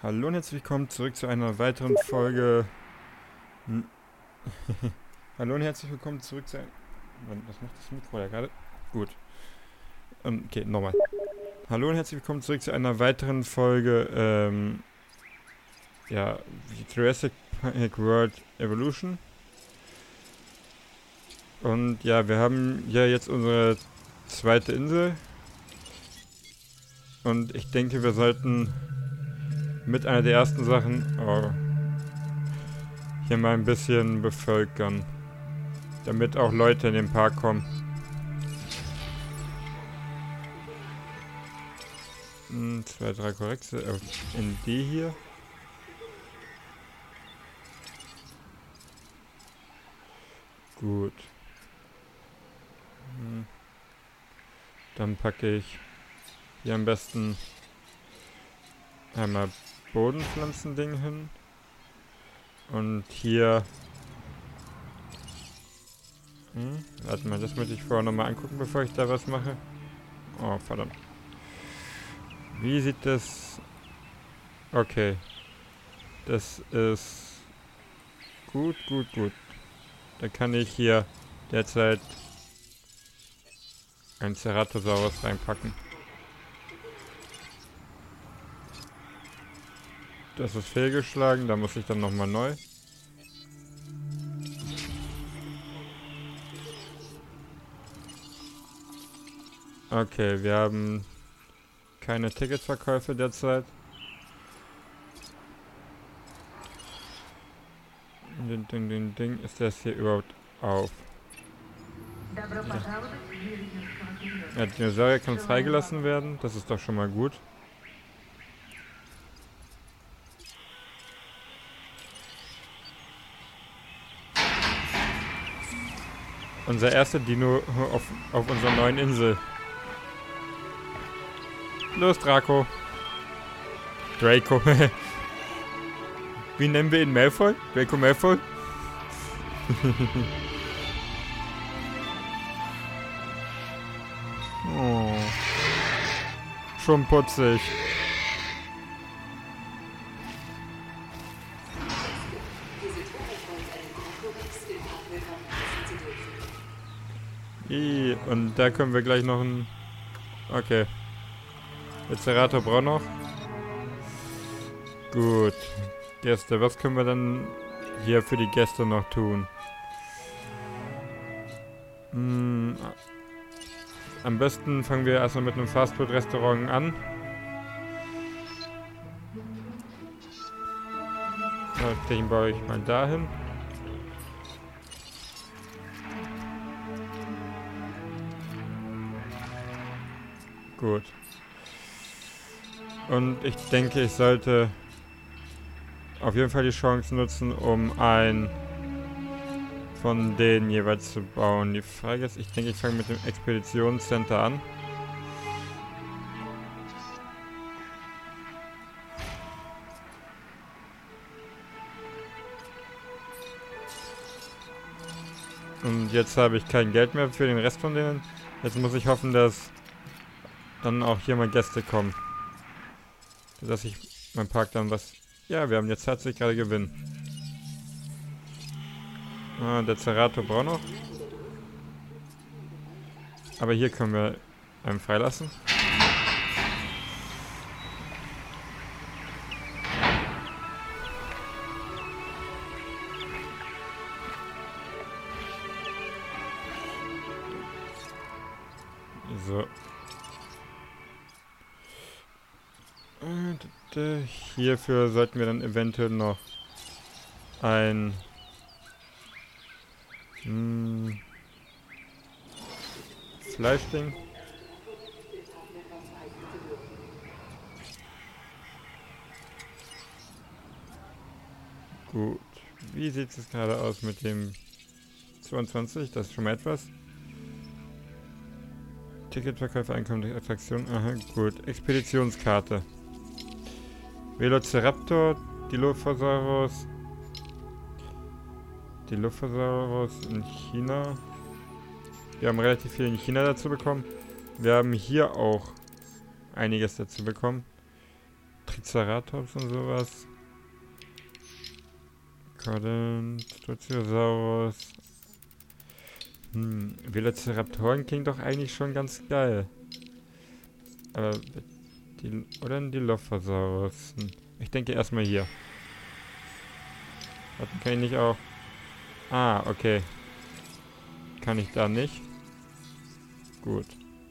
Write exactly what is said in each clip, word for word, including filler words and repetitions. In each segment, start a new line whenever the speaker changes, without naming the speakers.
Hallo und herzlich willkommen zurück zu einer weiteren Folge. Hm. Hallo und herzlich willkommen zurück zu einer. Was macht das Mikro da gerade? Gut. Ähm, okay, nochmal. Hallo und herzlich willkommen zurück zu einer weiteren Folge. Ähm, ja, Jurassic Park World Evolution. Und ja, wir haben ja jetzt unsere zweite Insel. Und ich denke, wir sollten mit einer der ersten Sachen oh, hier mal ein bisschen bevölkern. Damit auch Leute in den Park kommen. Hm, zwei, drei korrekte in die hier. Gut. Hm. Dann packe ich hier am besten einmal Bodenpflanzending hin. Und hier... Hm, warte mal, das möchte ich vorher nochmal angucken, bevor ich da was mache. Oh, verdammt. Wie sieht das... Okay. Das ist... Gut, gut, gut. Da kann ich hier derzeit ein Ceratosaurus reinpacken. Das ist fehlgeschlagen, da muss ich dann nochmal neu. Okay, wir haben keine Ticketverkäufe derzeit. Ding, ding, ding, ding. Ist das hier überhaupt auf? Ja, Dinosaurier kann freigelassen werden. Das ist doch schon mal gut. Unser erster Dino auf, auf unserer neuen Insel. Los, Draco. Draco. Wie nennen wir ihn? Malfoy? Draco Malfoy? Oh. Schon putzig. I, und da können wir gleich noch ein... Okay. Der Ceratosaurus braucht noch. Gut. Gäste, was können wir dann hier für die Gäste noch tun? Hm, am besten fangen wir erstmal mit einem Fastfood-Restaurant an. Den baue ich mal dahin. Gut. Und ich denke, ich sollte auf jeden Fall die Chance nutzen, um ein von denen jeweils zu bauen. Die Frage ist, ich denke, ich fange mit dem Expeditionscenter an. Und jetzt habe ich kein Geld mehr für den Rest von denen. Jetzt muss ich hoffen, dass dann auch hier mal Gäste kommen. Dass ich mein Park dann was... Ja, wir haben jetzt tatsächlich gerade Gewinn. Ah, der Ceratosaurus braucht noch. Aber hier können wir einen freilassen. So. Und äh, hierfür sollten wir dann eventuell noch ein hm, Fleischding. Gut. Wie sieht es gerade aus mit dem zweiundzwanzig? Das ist schon mal etwas. Ticketverkäufe, Einkommen durch Attraktion. Aha, gut. Expeditionskarte. Velociraptor, Dilophosaurus. Dilophosaurus in China. Wir haben relativ viel in China dazu bekommen. Wir haben hier auch einiges dazu bekommen. Triceratops und sowas. Cordon, Struciosaurus. Hm, Velociraptoren klingt doch eigentlich schon ganz geil. Aber die, oder ein Dilophosaurus. Hm. Ich denke erstmal hier. Warten kann ich nicht auch. Ah, okay. Kann ich da nicht? Gut.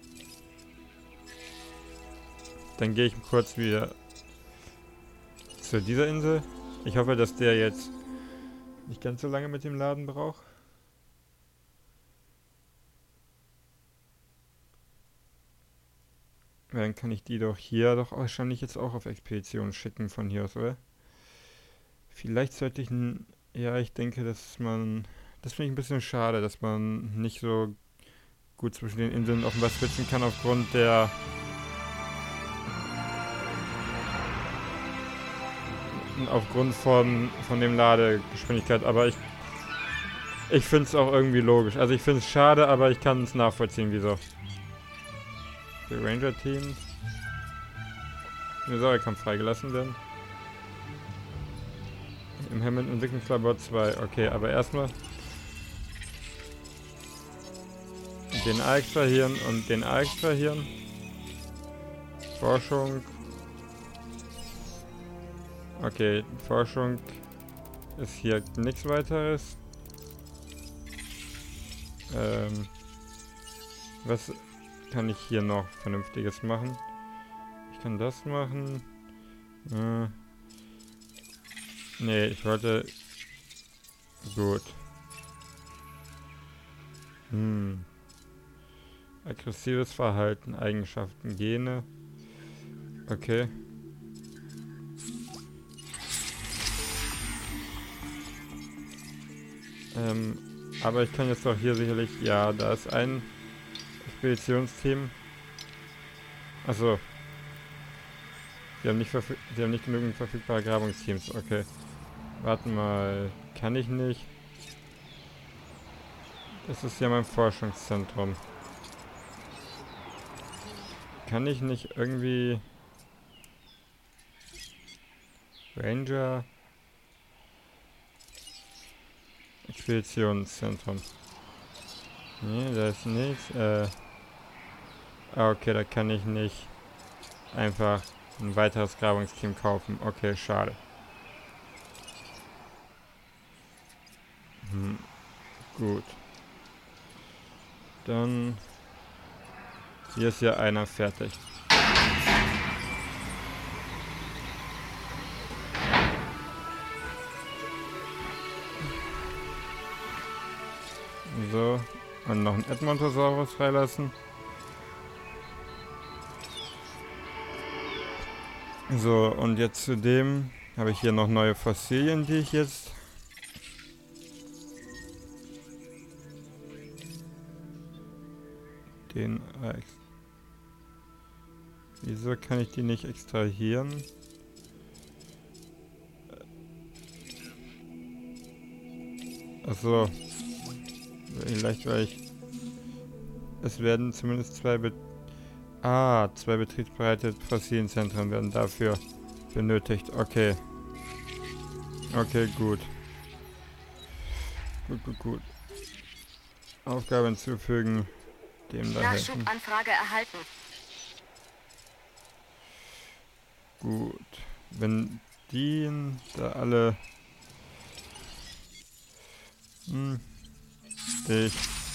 Dann gehe ich kurz wieder zu dieser Insel. Ich hoffe, dass der jetzt nicht ganz so lange mit dem Laden braucht. Dann kann ich die doch hier doch wahrscheinlich jetzt auch auf Expedition schicken von hier aus, oder? Vielleicht sollte ich ein... Ja, ich denke, dass man... Das finde ich ein bisschen schade, dass man nicht so gut zwischen den Inseln offenbar switchen kann aufgrund der... Aufgrund von, von dem Ladegeschwindigkeit. Aber ich... Ich finde es auch irgendwie logisch. Also ich finde es schade, aber ich kann es nachvollziehen, wieso. Die Ranger-Teams. Dinosaurier kann freigelassen werden. Im Hammond Entwicklungslabor zwei. Okay, aber erstmal den A extrahieren und den A extrahieren. Forschung. Okay, Forschung ist hier nichts weiteres. Ähm, was kann ich hier noch Vernünftiges machen? Ich kann das machen. Äh, nee, ich wollte... Gut. Hm. Aggressives Verhalten, Eigenschaften, Gene. Okay. Ähm, aber ich kann jetzt doch hier sicherlich... Ja, da ist ein Expeditionsteam. Achso. Sie haben nicht, verfüg Sie haben nicht genügend verfügbare Grabungsteams. Okay. Warten mal. Kann ich nicht? Das ist ja mein Forschungszentrum. Kann ich nicht irgendwie... Ranger... Expeditionszentrum. Nee, da ist nichts. Äh... Ah, okay, da kann ich nicht einfach ein weiteres Grabungsteam kaufen. Okay, schade. Hm, gut. Dann... Hier ist ja einer fertig. So. Und noch einen Edmontosaurus freilassen. So, und jetzt zudem habe ich hier noch neue Fossilien, die ich jetzt... Den... Äh, wieso kann ich die nicht extrahieren? Achso. Vielleicht, weil ich... Es werden zumindest zwei... Be ah, zwei betriebsbereite Fossilienzentren werden dafür benötigt. Okay. Okay, gut. Gut, gut, gut. Aufgabe hinzufügen. Dem da helfen.
Nachschubanfrage erhalten.
Gut. Wenn die da alle... Hm. Ich...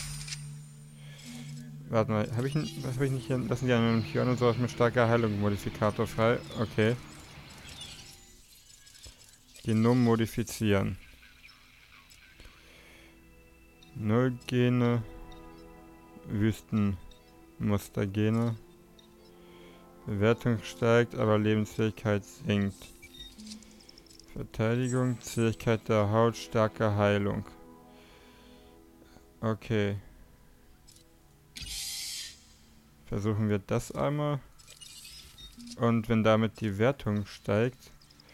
Warte mal, habe ich, was habe ich nicht hier? Lassen die einen Tyrannosaurus mit starker Heilung Modifikator frei? Okay. Genom modifizieren. Null Gene. Wüstenmustergene. Bewertung steigt, aber Lebensfähigkeit sinkt. Verteidigung, Zähigkeit der Haut, starke Heilung. Okay. Versuchen wir das einmal. Und wenn damit die Wertung steigt,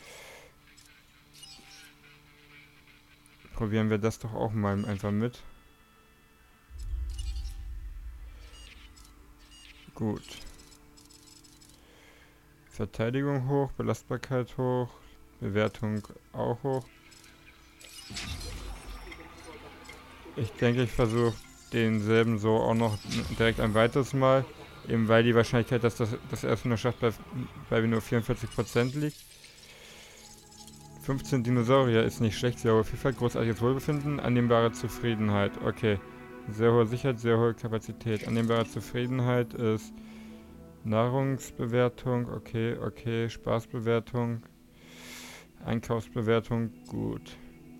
probieren wir das doch auch mal einfach mit. Gut. Verteidigung hoch, Belastbarkeit hoch, Bewertung auch hoch. Ich denke, ich versuche denselben so auch noch direkt ein weiteres Mal. Eben weil die Wahrscheinlichkeit, dass das, das erste nur schafft, bei, bei nur vierundvierzig Prozent liegt. fünfzehn Dinosaurier ist nicht schlecht, sehr hohe Vielfalt, großartiges Wohlbefinden, annehmbare Zufriedenheit. Okay. Sehr hohe Sicherheit, sehr hohe Kapazität. Annehmbare Zufriedenheit ist Nahrungsbewertung, okay, okay, Spaßbewertung, Einkaufsbewertung, gut.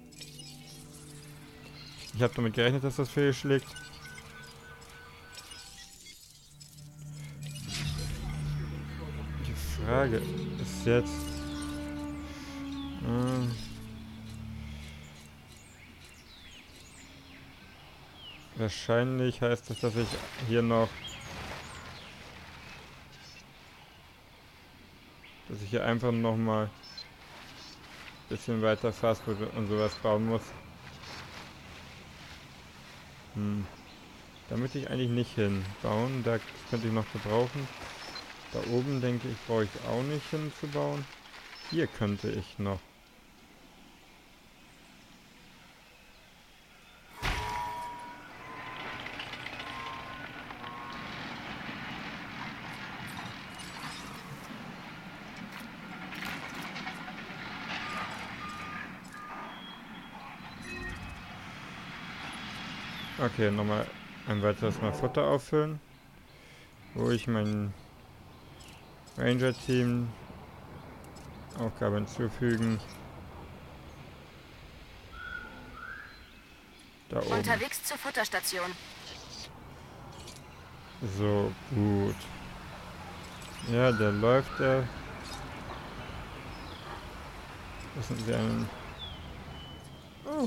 Ich habe damit gerechnet, dass das fehlschlägt. Die Frage ist jetzt... Äh, wahrscheinlich heißt das, dass ich hier noch... Dass ich hier einfach nochmal... bisschen weiter Fastfood und sowas bauen muss. Hm. Da möchte ich eigentlich nicht hinbauen. Da könnte ich noch gebrauchen. Da oben denke ich, brauche ich auch nicht hinzubauen. Hier könnte ich noch. Okay, nochmal ein weiteres Mal Futter auffüllen. Wo ich mein Ranger-Team Aufgabe hinzufügen. Da oben.
Unterwegs zur Futterstation.
So, gut. Ja, der läuft der. Das sind sie einen. Oh.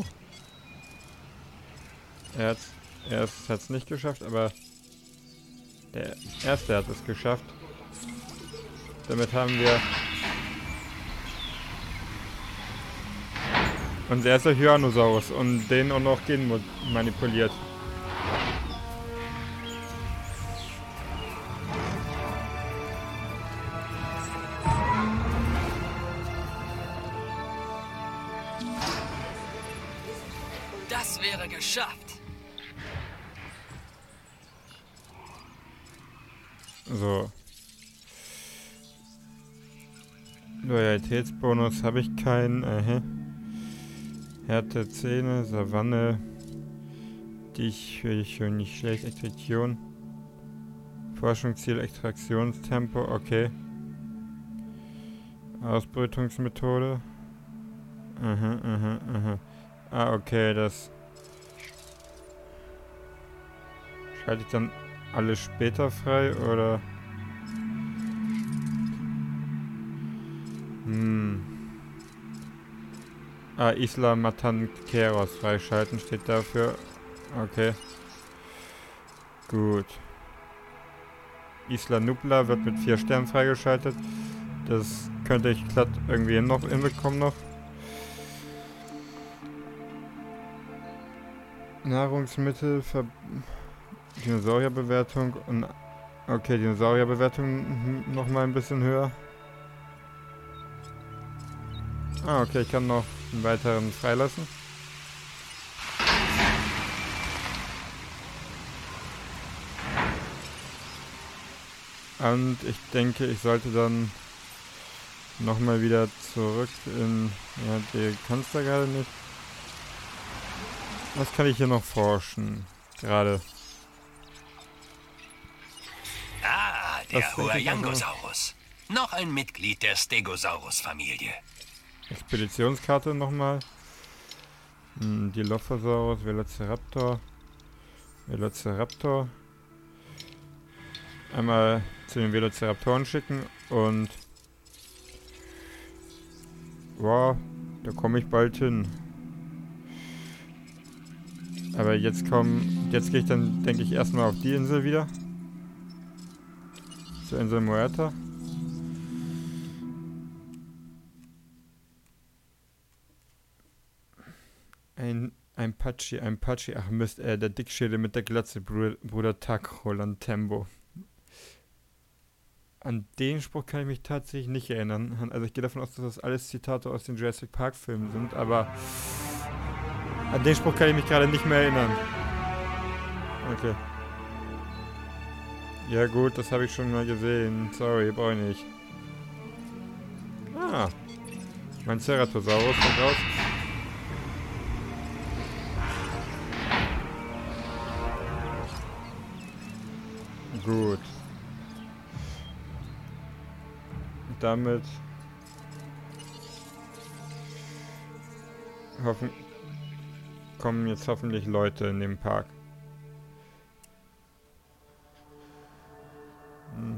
Er hat's. Er hat es nicht geschafft, aber der erste hat es geschafft. Damit haben wir. Und er ist der Hyanosaurus und den auch noch genmanipuliert.
Das wäre geschafft.
So. Loyalitätsbonus habe ich keinen. Äh, Härte, Zähne, Savanne. Dich höre ich schon nicht schlecht. Extraktion. Forschungsziel, Extraktionstempo. Okay. Ausbrütungsmethode. Aha, aha, aha. Ah, okay, das schalte ich dann alles später frei, oder? Hm. Ah, Isla Matanqueros freischalten steht dafür. Okay. Gut. Isla Nubla wird mit vier Sternen freigeschaltet. Das könnte ich glatt irgendwie noch hinbekommen noch. Nahrungsmittel, Ver Dinosaurierbewertung und okay, Dinosaurierbewertung nochmal ein bisschen höher. Ah, okay, ich kann noch einen weiteren freilassen. Und ich denke, ich sollte dann nochmal wieder zurück in... Ja, die kannst du gerade nicht. Was kann ich hier noch forschen? Gerade.
Ah, der Huayangosaurus. Noch ein Mitglied der Stegosaurus-Familie.
Expeditionskarte nochmal. Hm, Dilophosaurus, Velociraptor. Velociraptor. Einmal zu den Velociraptoren schicken und... Wow, da komme ich bald hin. Aber jetzt kommen... Jetzt gehe ich dann, denke ich, erstmal auf die Insel wieder. Zur Insel Muerta. Ein, ein Patschi, ein Patschi. Ach Mist, äh, der Dickschädel mit der Glatze, Bruder, Bruder Taco, Lantembo. An den Spruch kann ich mich tatsächlich nicht erinnern. Also ich gehe davon aus, dass das alles Zitate aus den Jurassic Park Filmen sind, aber an den Spruch kann ich mich gerade nicht mehr erinnern. Okay. Ja gut, das habe ich schon mal gesehen. Sorry, brauche ich nicht. Ah, mein Ceratosaurus kommt raus. Gut. Damit hoffen, kommen jetzt hoffentlich Leute in den Park. Hm.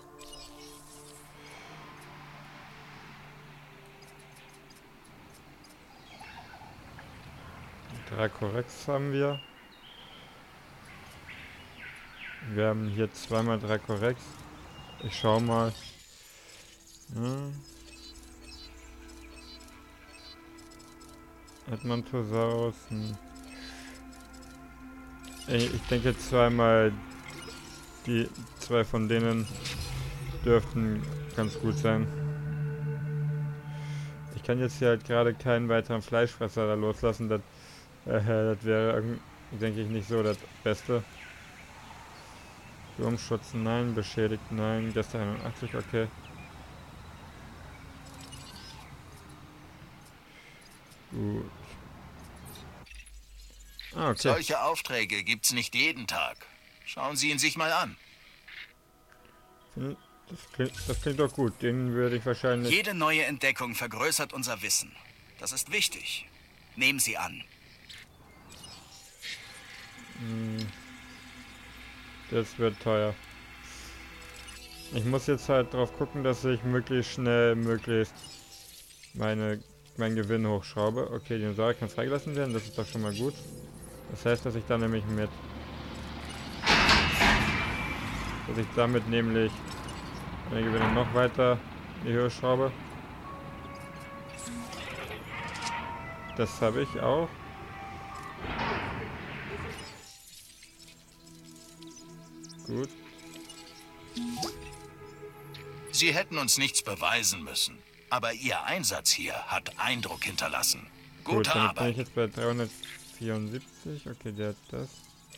Dracorex haben wir. Wir haben hier zweimal Dracorex. Ich schau mal. Hm. Edmontosaurus. Hm. Ich denke zweimal, die zwei von denen dürften ganz gut sein. Ich kann jetzt hier halt gerade keinen weiteren Fleischfresser da loslassen. Das, äh, das wäre, denke ich, nicht so das Beste. Sturmschutz, nein. Beschädigt, nein. Gäste einundachtzig, okay. Gut. Ah, okay.
Solche Aufträge gibt's nicht jeden Tag. Schauen Sie ihn sich mal an.
Das klingt, das klingt doch gut. Den würde ich wahrscheinlich...
Jede neue Entdeckung vergrößert unser Wissen. Das ist wichtig. Nehmen Sie an.
Hm. Das wird teuer. Ich muss jetzt halt drauf gucken, dass ich möglichst schnell, möglichst meine, meinen Gewinn hochschraube. Okay, die Dinosaurier kann freigelassen werden. Das ist doch schon mal gut. Das heißt, dass ich dann nämlich mit... Dass ich damit nämlich meine Gewinne noch weiter in die Höhe schraube. Das habe ich auch. Gut.
Sie hätten uns nichts beweisen müssen. Aber Ihr Einsatz hier hat Eindruck hinterlassen. Gute
Gut, dann bin
Arbeit.
ich jetzt bei dreihundertvierundsiebzig. Okay, der hat das.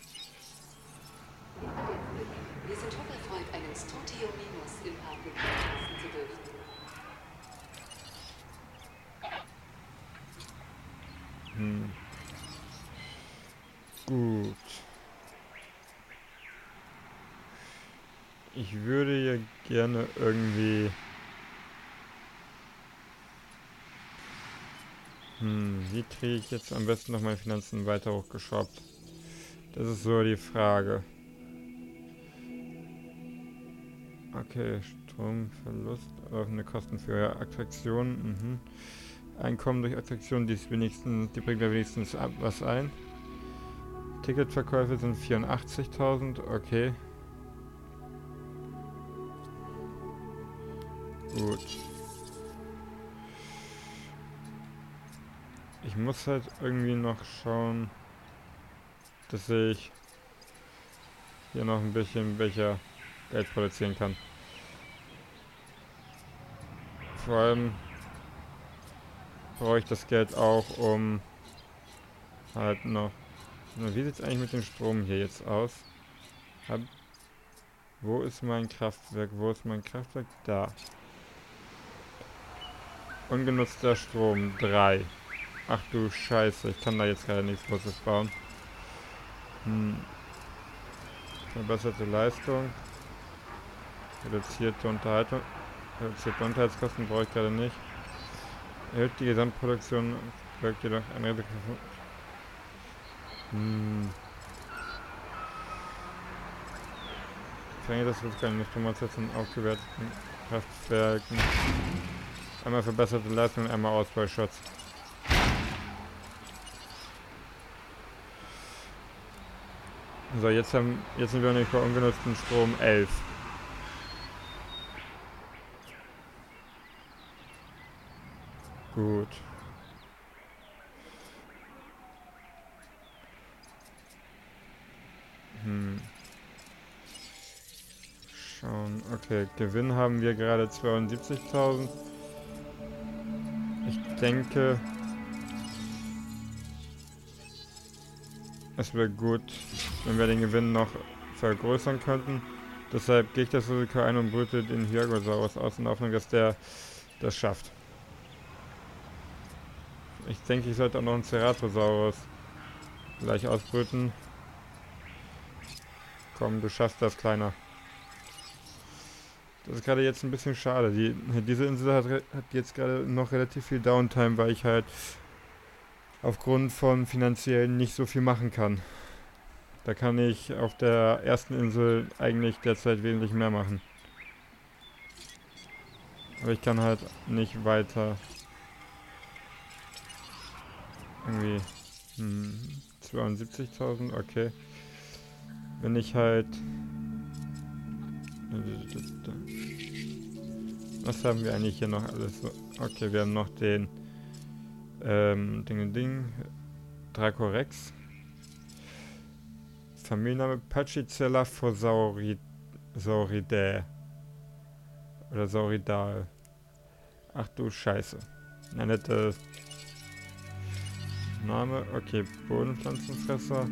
Wir sind hocherfreut, einen Strontium-Minus im Park testen zu dürfen.
Hm. Gut. Ich würde ja gerne irgendwie... Hm, wie kriege ich jetzt am besten noch meine Finanzen weiter hochgeschraubt? Das ist so die Frage. Okay, Stromverlust, offene Kosten für Attraktionen. Mhm. Einkommen durch Attraktionen, die, ist wenigstens, die bringt mir wenigstens ab, was ein. Ticketverkäufe sind vierundachtzigtausend, okay. Gut. Ich muss halt irgendwie noch schauen, dass ich hier noch ein bisschen welcher Geld produzieren kann. Vor allem brauche ich das Geld auch, um halt noch... Wie sieht es eigentlich mit dem Strom hier jetzt aus? Hab, wo ist mein Kraftwerk? Wo ist mein Kraftwerk? Da. Ungenutzter Strom, drei. Ach du Scheiße, ich kann da jetzt gerade nichts Großes bauen. Hm. Verbesserte Leistung. Reduzierte Unterhaltung. Reduzierte Unterhaltskosten brauche ich gerade nicht. Erhöht die Gesamtproduktion, wirkt jedoch ein Risiko von... Hm. Kann ich das jetzt keine Stromersetzung aufgewerteten Kraftwerken. Einmal verbesserte Leistung und einmal Ausfallschutz. So, jetzt haben jetzt sind wir nämlich bei ungenutzten Strom elf. Gut. Hm. schauen. Okay, Gewinn haben wir gerade zweiundsiebzigtausend. Ich denke, es wäre gut, wenn wir den Gewinn noch vergrößern könnten. Deshalb gehe ich das Risiko ein und brüte den Hyagosaurus aus in der Hoffnung, dass der das schafft. Ich denke, ich sollte auch noch einen Ceratosaurus gleich ausbrüten. Komm, du schaffst das, Kleiner. Das ist gerade jetzt ein bisschen schade. Die, diese Insel hat, hat jetzt gerade noch relativ viel Downtime, weil ich halt aufgrund von finanziell nicht so viel machen kann. Da kann ich auf der ersten Insel eigentlich derzeit wesentlich mehr machen. Aber ich kann halt nicht weiter. Irgendwie hm, zweiundsiebzigtausend, okay. Wenn ich halt... Was haben wir eigentlich hier noch alles so? Okay, wir haben noch den ähm, Ding, Ding, Dracorex. Familienname Pachycella Sauridae. Oder Sauridal. Ach du Scheiße. Ein netter Name. Okay, Bodenpflanzenfresser.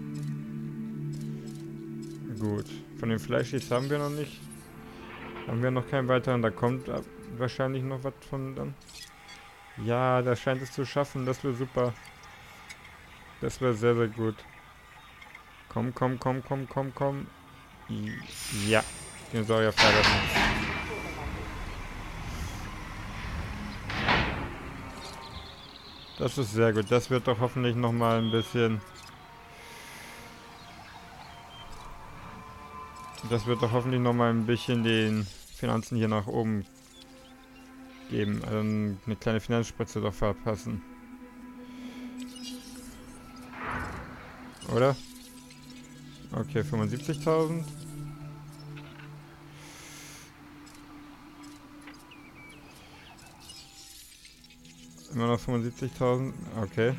Gut. Von den Fleischis haben wir noch nicht. Haben wir noch keinen weiteren. Da kommt wahrscheinlich noch was von dann. Ja, da scheint es zu schaffen. Das wäre super. Das wäre sehr, sehr gut. Komm, komm, komm, komm, komm, komm. Ja. Dinosaurier freilassen. Das ist sehr gut. Das wird doch hoffentlich nochmal ein bisschen... Das wird doch hoffentlich nochmal ein bisschen den Finanzen hier nach oben geben. Also eine kleine Finanzspritze doch verpassen. Oder? Okay, fünfundsiebzigtausend. Immer noch fünfundsiebzigtausend. Okay.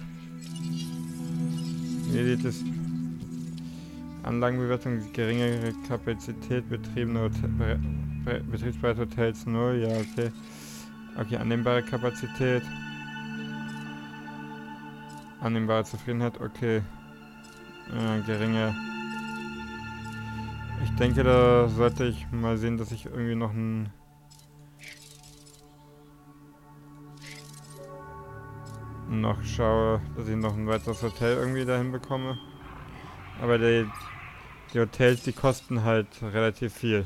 Wie sieht es... Anlagenbewertung, geringere Kapazität, betriebene Hotel, Be Be betriebsbereite Hotels null, ja, okay. Okay, annehmbare Kapazität. Annehmbare Zufriedenheit, okay. Äh, geringe. Ich denke, da sollte ich mal sehen, dass ich irgendwie noch ein... noch schaue, dass ich noch ein weiteres Hotel irgendwie dahin bekomme. Aber die, die Hotels, die kosten halt relativ viel.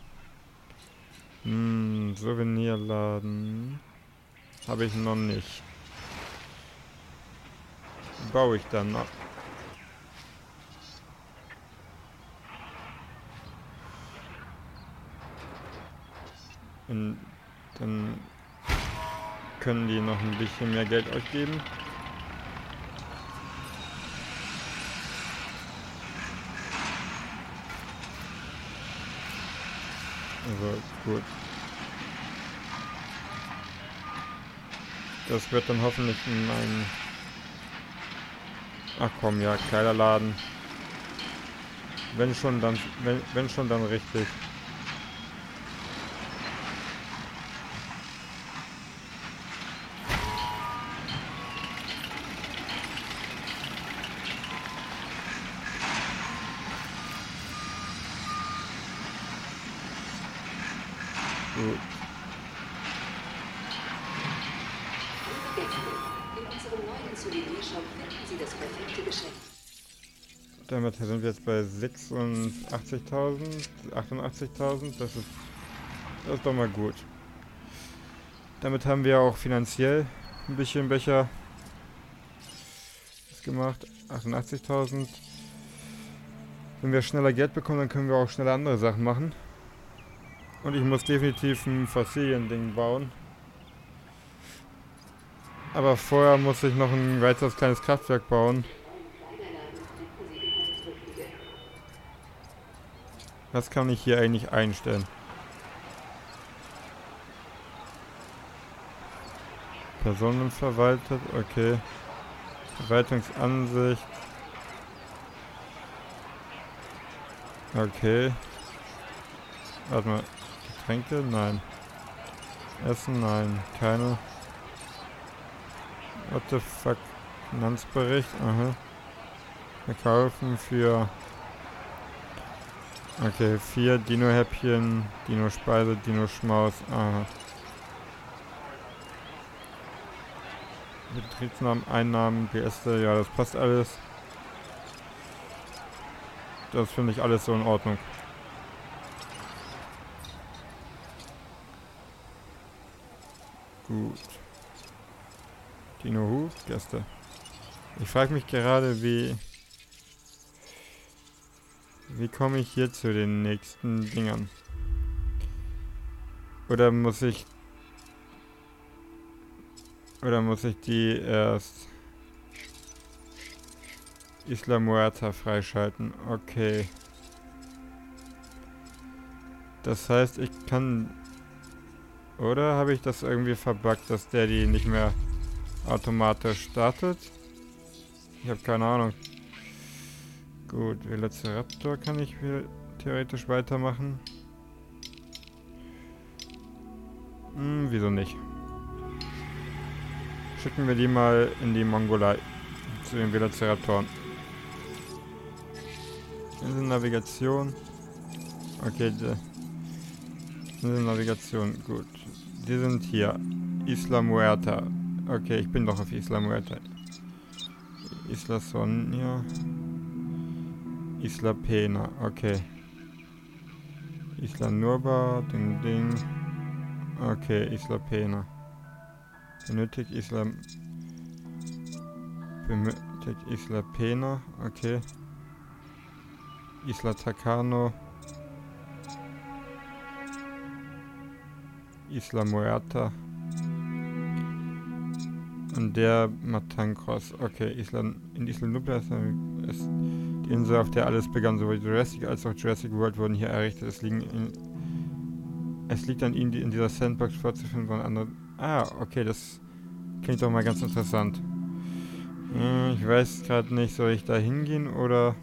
Hm, Souvenirladen habe ich noch nicht. Baue ich dann noch. Und dann können die noch ein bisschen mehr Geld euch geben. Also gut. Das wird dann hoffentlich ein... Ach komm, ja, Kleiderladen. Wenn schon, dann... Wenn, wenn schon, dann richtig. Gut.
In unserem neuen Souvenirshop finden Sie das perfekte Geschenk.
Damit sind wir jetzt bei sechsundachtzigtausend, achtundachtzigtausend. Das ist, das ist doch mal gut. Damit haben wir auch finanziell ein bisschen Becher gemacht. achtundachtzigtausend. Wenn wir schneller Geld bekommen, dann können wir auch schneller andere Sachen machen. Und ich muss definitiv ein Fossilien-Ding bauen. Aber vorher muss ich noch ein weiteres kleines Kraftwerk bauen. Was kann ich hier eigentlich einstellen? Personen verwaltet, okay. Verwaltungsansicht. Okay. Warte mal. Getränke? Nein. Essen? Nein. Keine. What the fuck? Finanzbericht? Aha. Verkaufen für... Okay, vier Dino-Häppchen, Dino-Speise, Dino-Schmaus. Aha. Betriebsnamen, Einnahmen, Gäste, ja, das passt alles. Das finde ich alles so in Ordnung. Gut. Dino Hu, Gäste. Ich frage mich gerade, wie... Wie komme ich hier zu den nächsten Dingern? Oder muss ich... Oder muss ich die erst... Isla Muerta freischalten? Okay. Das heißt, ich kann... Oder habe ich das irgendwie verbuggt, dass der die nicht mehr automatisch startet? Ich habe keine Ahnung. Gut, Velociraptor kann ich theoretisch weitermachen. Hm, wieso nicht? Schicken wir die mal in die Mongolei. Zu den Velociraptoren. Insel-Navigation. Okay, die Insel-Navigation, gut. Die sind hier. Isla Muerta. Okay, ich bin doch auf Isla Muerta. Isla Sonia. Isla Pena, okay. Isla Nurba, Ding Ding. Okay, Isla Pena. Benötigt Isla... Benötigt Isla Pena, okay. Isla Takano. Isla Muerta. Und der Matancros. Okay, Isla, in Isla Nubla ist, ist die Insel, auf der alles begann. Sowohl Jurassic als auch Jurassic World wurden hier errichtet. Es, liegen in, es liegt an ihnen, die in dieser Sandbox vorzufinden von anderen. Ah, okay, das klingt doch mal ganz interessant. Hm, ich weiß gerade nicht, soll ich da hingehen oder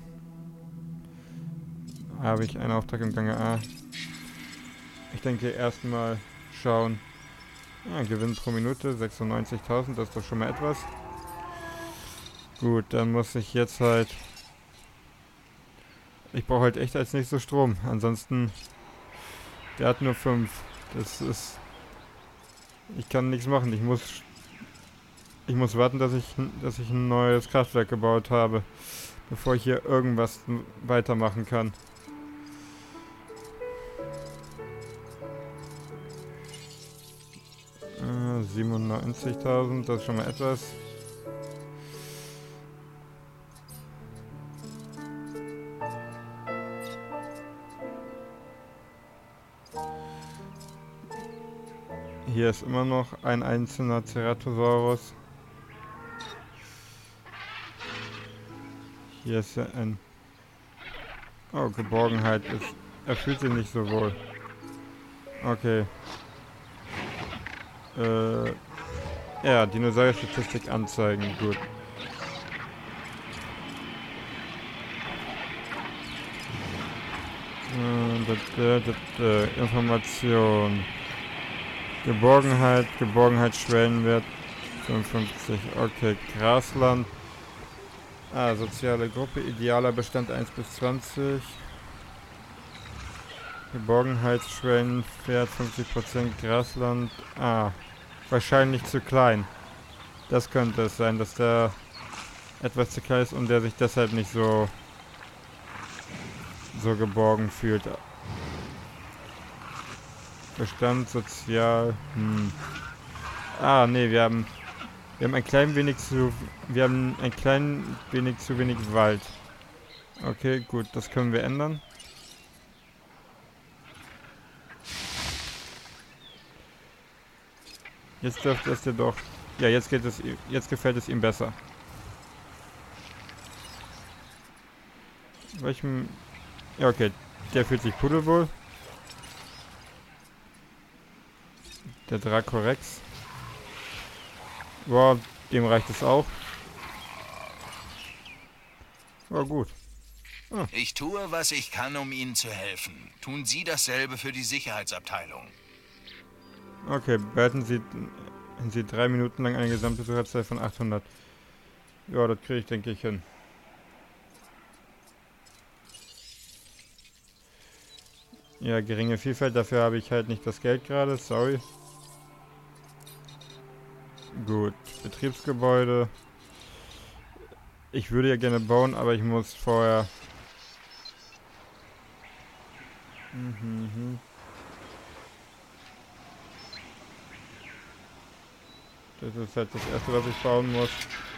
habe ich einen Auftrag im Gange? Ah, ich denke erstmal schauen. Ja, Gewinn pro Minute, sechsundneunzigtausend, das ist doch schon mal etwas. Gut, dann muss ich jetzt halt... Ich brauche halt echt als nächstes Strom. Ansonsten... Der hat nur fünf. Das ist... Ich kann nichts machen. Ich muss... Ich muss warten, dass ich, dass ich ein neues Kraftwerk gebaut habe. Bevor ich hier irgendwas weitermachen kann. siebenundneunzigtausend, das ist schon mal etwas. Hier ist immer noch ein einzelner Ceratosaurus. Hier ist ja ein... Oh, Geborgenheit ist... Er fühlt sich nicht so wohl. Okay. Äh... Ja, Dinosaurier-Statistik anzeigen, gut. Äh, das, das, das, Information. Geborgenheit, Geborgenheitsschwellenwert fünfundfünfzig. Okay, Grasland. Ah, soziale Gruppe, idealer Bestand eins bis zwanzig. Geborgenheitsschwellenwert fünfzig Prozent, Grasland. Ah, wahrscheinlich zu klein. Das könnte es sein, dass der etwas zu klein ist und der sich deshalb nicht so so geborgen fühlt. Bestand, sozial. Hm. Ah, nee, wir haben wir haben ein klein wenig zu wir haben ein klein wenig zu wenig Wald. Okay, gut, das können wir ändern. Jetzt dürfte es dir doch... Ja, jetzt geht es, jetzt gefällt es ihm besser. Welchem... Ja, okay. Der fühlt sich pudelwohl. Der Dracorex. Wow, dem reicht es auch. War gut. Ah.
Ich tue, was ich kann, um Ihnen zu helfen. Tun Sie dasselbe für die Sicherheitsabteilung.
Okay, behalten Sie, Sie drei Minuten lang eine gesamte Besucherzeit von achthundert. Ja, das kriege ich, denke ich, hin. Ja, geringe Vielfalt, dafür habe ich halt nicht das Geld gerade, sorry. Gut, Betriebsgebäude. Ich würde ja gerne bauen, aber ich muss vorher... Mhm. Das ist halt das erste, was ich bauen muss.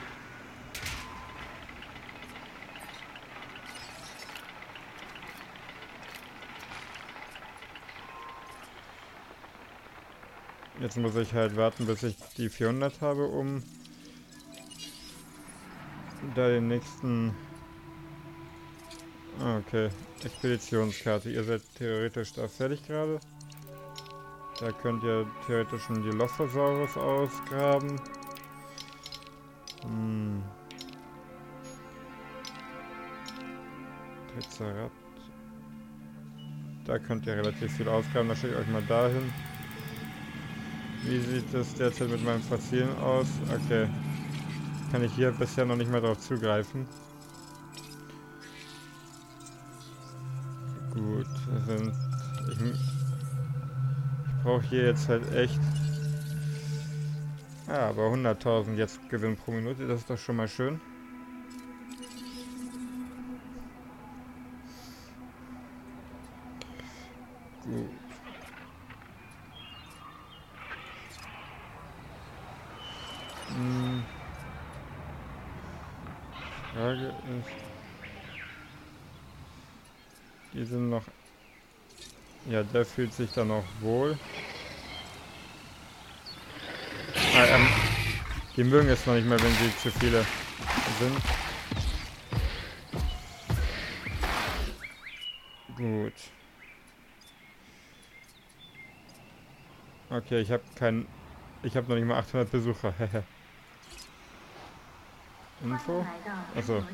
Jetzt muss ich halt warten, bis ich die vierhundert habe, um da den nächsten... Ah, okay. Expeditionskarte. Ihr seid theoretisch da fertig gerade. Da könnt ihr theoretisch schon die Dilophosaurus ausgraben. Hm. Triceratops. Da könnt ihr relativ viel ausgraben. Da schicke ich euch mal dahin. Wie sieht es derzeit mit meinen Fossilen aus? Okay. Kann ich hier bisher noch nicht mehr drauf zugreifen. Gut. Sind ich ich brauche hier jetzt halt echt... Ah, aber hunderttausend jetzt Gewinn pro Minute. Das ist doch schon mal schön. Gut. Hm. Frage ist... Die sind noch... Ja, der fühlt sich dann auch wohl. Ah, ähm, die mögen es noch nicht mehr, wenn sie zu viele sind. Gut. Okay, ich habe keinen... Ich habe noch nicht mal achthundert Besucher. Info? Achso.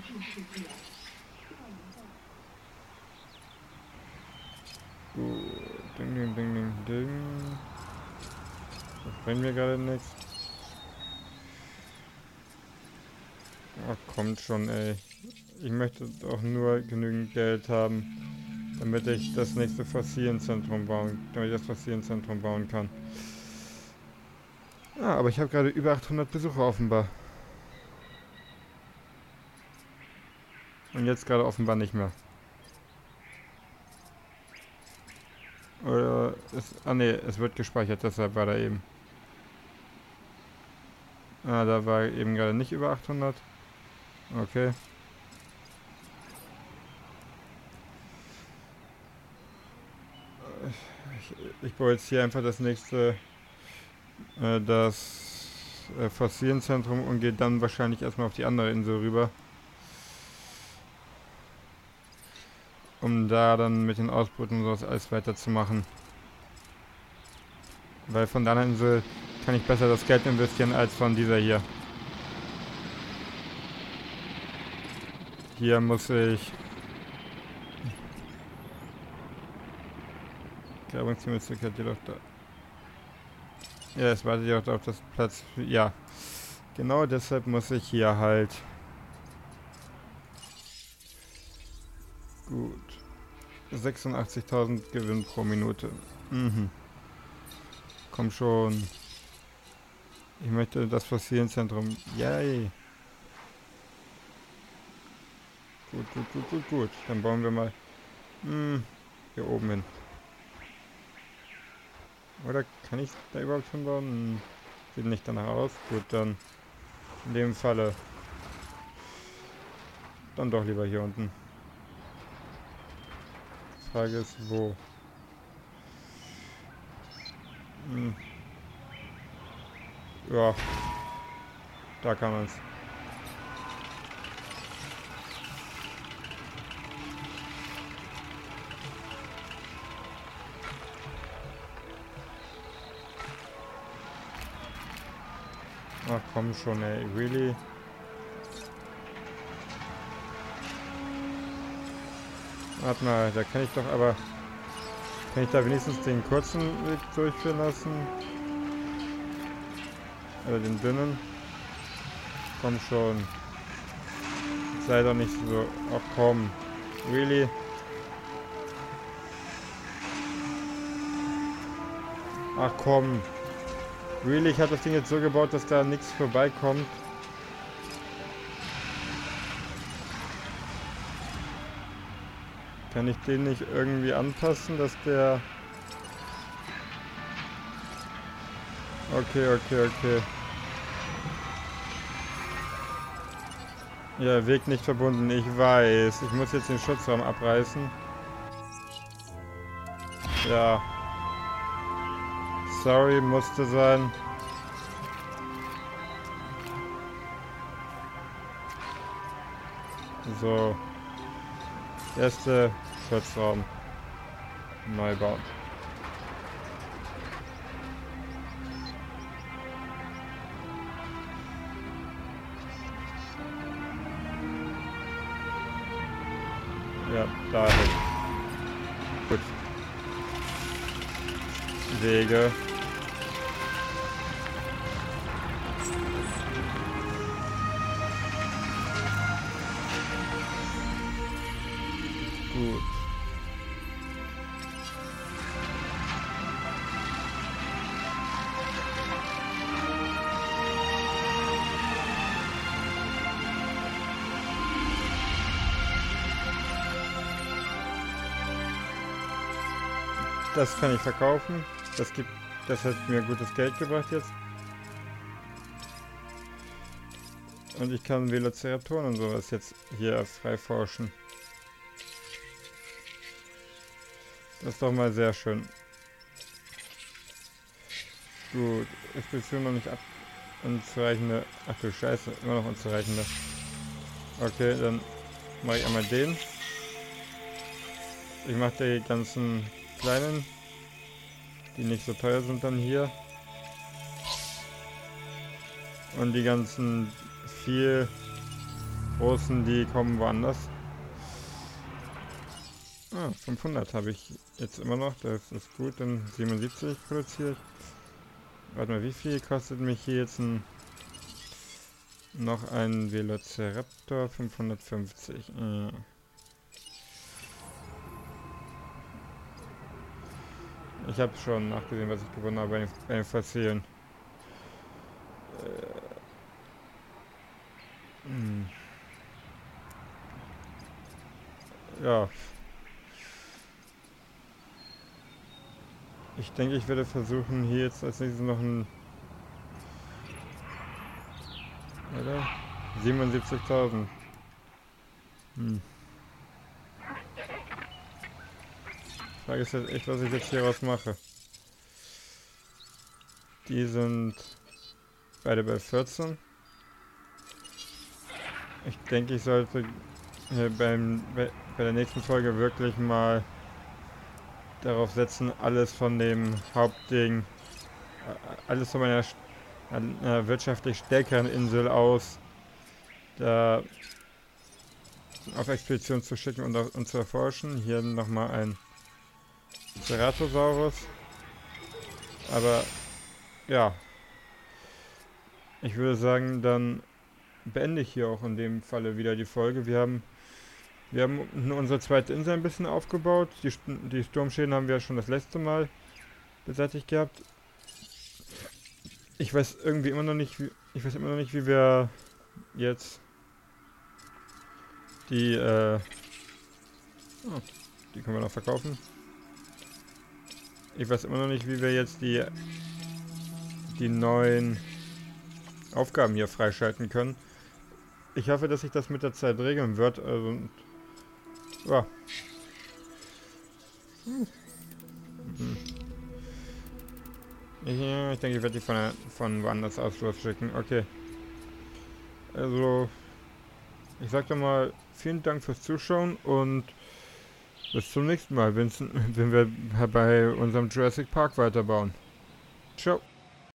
Gut. Ding, ding, ding, ding, ding. Das bringt mir gerade nichts. Ach, kommt schon, ey. Ich möchte auch nur genügend Geld haben, damit ich das nächste Fossilienzentrum bauen, damit ich das Fossilienzentrum bauen kann. Ah, aber ich habe gerade über achthundert Besucher offenbar. Und jetzt gerade offenbar nicht mehr. Oder ist... Ah ne, es wird gespeichert, deshalb war da eben. Ah, da war eben gerade nicht über achthundert. Okay. Ich, ich baue jetzt hier einfach das nächste, äh, das äh, Fossilienzentrum und gehe dann wahrscheinlich erstmal auf die andere Insel rüber. Um da dann mit den Ausbrüten und sowas alles weiterzumachen. Weil von der anderen Insel kann ich besser das Geld investieren als von dieser hier. Hier muss ich... Grabungszielmöglichkeit jedoch da... Ja, es wartet jedoch auf das Platz... Ja, genau deshalb muss ich hier halt... Gut. sechsundachtzigtausend Gewinn pro Minute. Mhm. Komm schon. Ich möchte das Fossilienzentrum. Yay. Gut, gut, gut, gut, gut. Dann bauen wir mal hm, hier oben hin. Oder kann ich da überhaupt schon bauen? Hm, sieht nicht danach aus. Gut, dann in dem Falle dann doch lieber hier unten. Die Frage ist, wo? Hm. Ja, da kann man es. Ach komm schon, ey, really? Warte mal, da kann ich doch aber... Kann ich da wenigstens den kurzen Weg durchführen lassen? Oder den dünnen? Komm schon. Sei doch nicht so... Ach komm. Really? Ach komm. Really? Ich habe das Ding jetzt so gebaut, dass da nichts vorbeikommt. Kann ich den nicht irgendwie anpassen, dass der... Okay, okay, okay. Ja, Weg nicht verbunden, ich weiß. Ich muss jetzt den Schutzraum abreißen. Ja. Sorry, musste sein. So. Erste Schutzraum. Neu bauen. Ja, dahin. Gut. Wege. Gut. Das kann ich verkaufen. Das gibt, das hat mir gutes Geld gebracht jetzt. Und ich kann Velociraptoren und sowas jetzt hier frei forschen. Das ist doch mal sehr schön. Gut, Expedition noch nicht ab. Unzureichende. Ach du Scheiße, immer noch unzureichende. Okay, dann mache ich einmal den. Ich mache die ganzen kleinen, die nicht so teuer sind, dann hier. Und die ganzen viel großen, die kommen woanders. Ah, fünfhundert habe ich jetzt immer noch, das ist gut, dann siebenundsiebzig produziert. Warte mal, wie viel kostet mich hier jetzt ein noch ein Velociraptor? fünfhundertfünfzig. Äh. Ich habe schon nachgesehen, was ich gewonnen habe bei den, bei den Fossilen. Äh. Hm. Ja. Ich denke, ich werde versuchen, hier jetzt als nächstes noch ein... Oder? siebenundsiebzigtausend. Hm. Die Frage ist jetzt echt, was ich jetzt hier raus mache. Die sind beide bei vierzehn. Ich denke, ich sollte äh, beim, bei, bei der nächsten Folge wirklich mal darauf setzen, alles von dem Hauptding, alles von meiner äh, wirtschaftlich stärkeren Insel aus, da auf Expedition zu schicken und, und zu erforschen. Hier nochmal ein Ceratosaurus. Aber ja, ich würde sagen, dann beende ich hier auch in dem Falle wieder die Folge. Wir haben Wir haben unsere zweite Insel ein bisschen aufgebaut. Die, die Sturmschäden haben wir ja schon das letzte Mal beseitigt gehabt. Ich weiß irgendwie immer noch nicht, wie, ich weiß immer noch nicht, wie wir jetzt die, äh, oh, die können wir noch verkaufen. Ich weiß immer noch nicht, wie wir jetzt die, die neuen Aufgaben hier freischalten können. Ich hoffe, dass sich das mit der Zeit regeln wird. Also, ja. Hm. Hm. Ich, ich denke, ich werde die von, von woanders aus losschicken. Okay. Also, ich sag doch mal, vielen Dank fürs Zuschauen und bis zum nächsten Mal, wenn wir bei unserem Jurassic Park weiterbauen. Ciao.